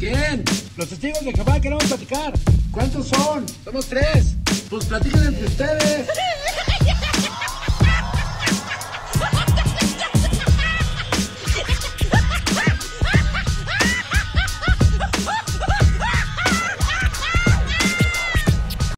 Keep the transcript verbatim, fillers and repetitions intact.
¿Quién? Los testigos de Jehová queremos platicar. ¿Cuántos son? Somos tres. Pues platiquen entre ustedes.